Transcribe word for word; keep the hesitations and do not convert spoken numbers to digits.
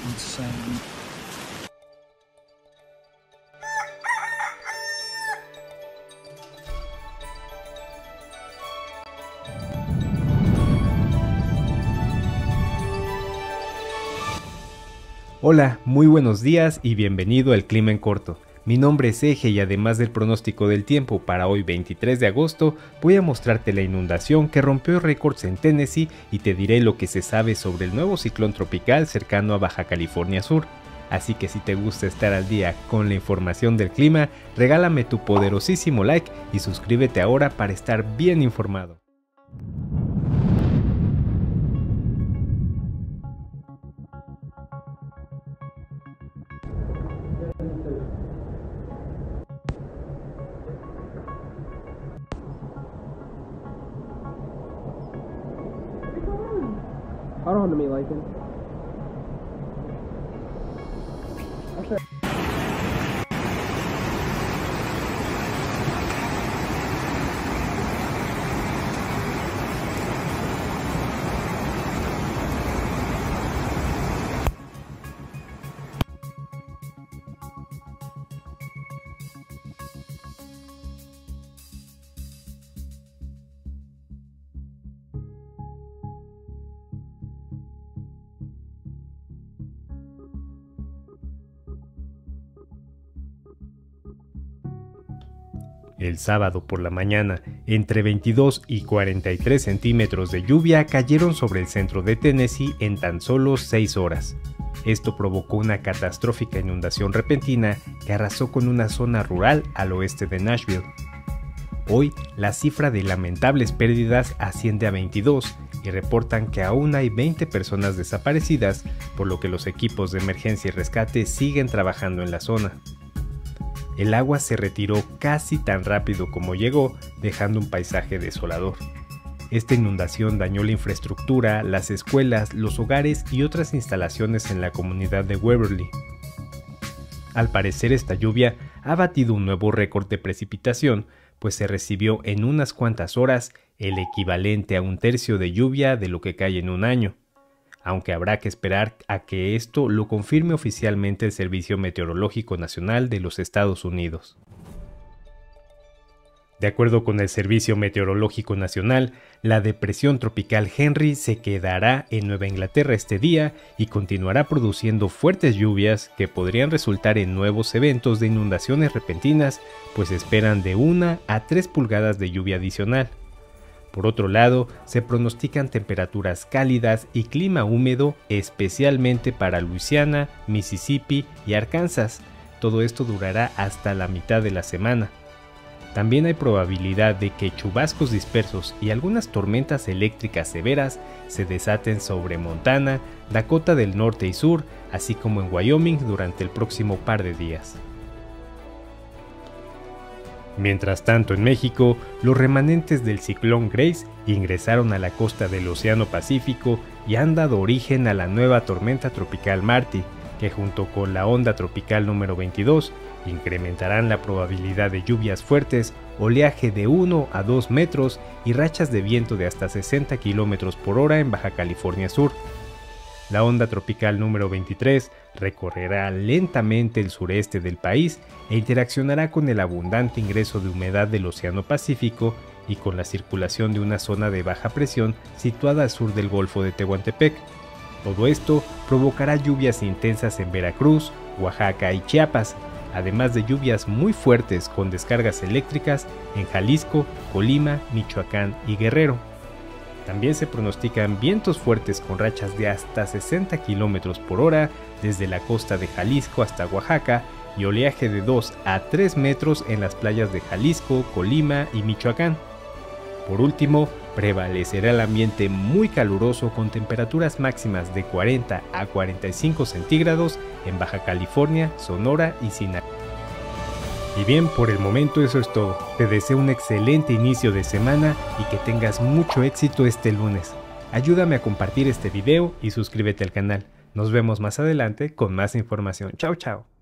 Hola, muy buenos días y bienvenido al Clima en Corto. Mi nombre es Eje y además del pronóstico del tiempo para hoy veintitrés de agosto, voy a mostrarte la inundación que rompió récords en Tennessee y te diré lo que se sabe sobre el nuevo ciclón tropical cercano a Baja California Sur. Así que si te gusta estar al día con la información del clima, regálame tu poderosísimo like y suscríbete ahora para estar bien informado. Hold on to me, Lakin. Okay. El sábado por la mañana, entre veintidós y cuarenta y tres centímetros de lluvia cayeron sobre el centro de Tennessee en tan solo seis horas. Esto provocó una catastrófica inundación repentina que arrasó con una zona rural al oeste de Nashville. Hoy, la cifra de lamentables pérdidas asciende a veintidós y reportan que aún hay veinte personas desaparecidas, por lo que los equipos de emergencia y rescate siguen trabajando en la zona. El agua se retiró casi tan rápido como llegó, dejando un paisaje desolador. Esta inundación dañó la infraestructura, las escuelas, los hogares y otras instalaciones en la comunidad de Waverly. Al parecer, esta lluvia ha batido un nuevo récord de precipitación, pues se recibió en unas cuantas horas el equivalente a un tercio de lluvia de lo que cae en un año, aunque habrá que esperar a que esto lo confirme oficialmente el Servicio Meteorológico Nacional de los Estados Unidos. De acuerdo con el Servicio Meteorológico Nacional, la depresión tropical Henry se quedará en Nueva Inglaterra este día y continuará produciendo fuertes lluvias que podrían resultar en nuevos eventos de inundaciones repentinas, pues esperan de una a tres pulgadas de lluvia adicional. Por otro lado, se pronostican temperaturas cálidas y clima húmedo, especialmente para Luisiana, Mississippi y Arkansas. Todo esto durará hasta la mitad de la semana. También hay probabilidad de que chubascos dispersos y algunas tormentas eléctricas severas se desaten sobre Montana, Dakota del Norte y Sur, así como en Wyoming durante el próximo par de días. Mientras tanto, en México, los remanentes del ciclón Grace ingresaron a la costa del Océano Pacífico y han dado origen a la nueva tormenta tropical Marty, que junto con la onda tropical número veintidós incrementarán la probabilidad de lluvias fuertes, oleaje de uno a dos metros y rachas de viento de hasta sesenta kilómetros por hora en Baja California Sur. La onda tropical número veintitrés recorrerá lentamente el sureste del país e interaccionará con el abundante ingreso de humedad del Océano Pacífico y con la circulación de una zona de baja presión situada al sur del Golfo de Tehuantepec. Todo esto provocará lluvias intensas en Veracruz, Oaxaca y Chiapas, además de lluvias muy fuertes con descargas eléctricas en Jalisco, Colima, Michoacán y Guerrero. También se pronostican vientos fuertes con rachas de hasta sesenta kilómetros por hora desde la costa de Jalisco hasta Oaxaca y oleaje de dos a tres metros en las playas de Jalisco, Colima y Michoacán. Por último, prevalecerá el ambiente muy caluroso con temperaturas máximas de cuarenta a cuarenta y cinco centígrados en Baja California, Sonora y Sinaloa. Y bien, por el momento eso es todo. Te deseo un excelente inicio de semana y que tengas mucho éxito este lunes. Ayúdame a compartir este video y suscríbete al canal. Nos vemos más adelante con más información. Chao, chao.